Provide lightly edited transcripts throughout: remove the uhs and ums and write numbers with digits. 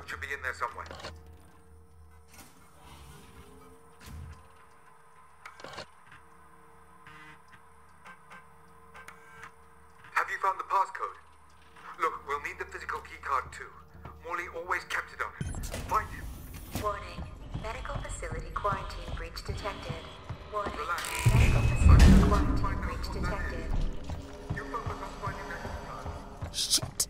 should be in there somewhere. Have you found the passcode? Look, we'll need the physical keycard too. Morley always kept it on him. Find him. Warning. Medical facility quarantine breach detected. Warning. Relax. Medical facility quarantine breach detected. You focus on finding that keycard. Shit!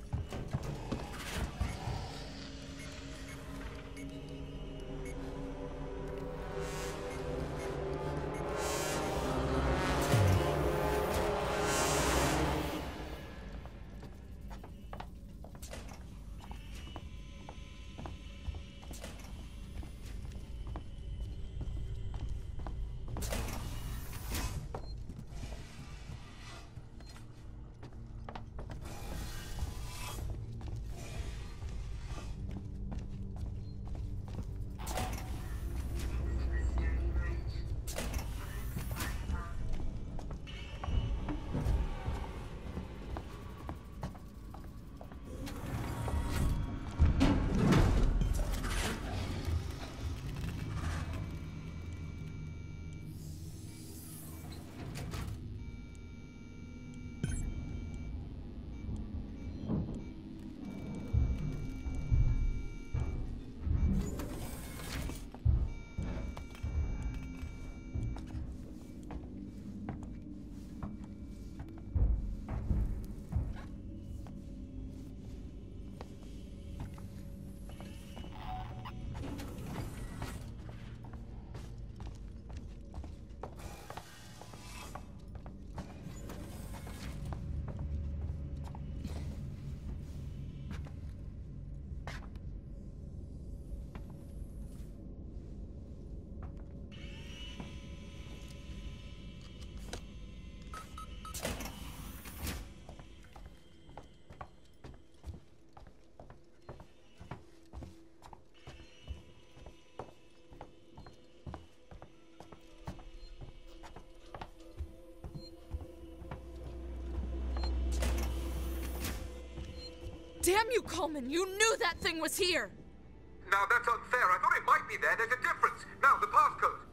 Damn you, Coleman! You knew that thing was here! Now that's unfair. I thought it might be there. There's a difference. Now, the passcode.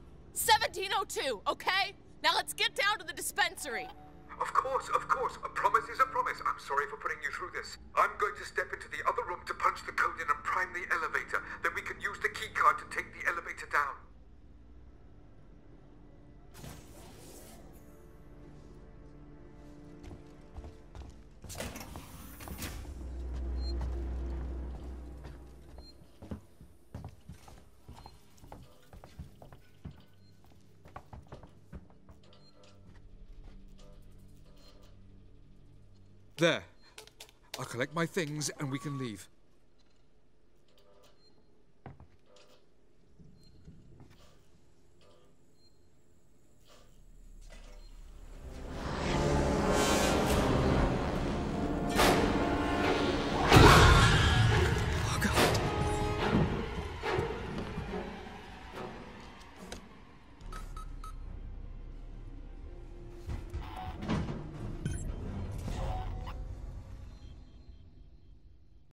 1702, okay? Now let's get down to the dispensary. Of course, of course. A promise is a promise. I'm sorry for putting you through this. I'm going to step into the other room to punch the code in and prime the elevator. Then we can use the keycard to take the elevator down. There. I'll collect my things and we can leave.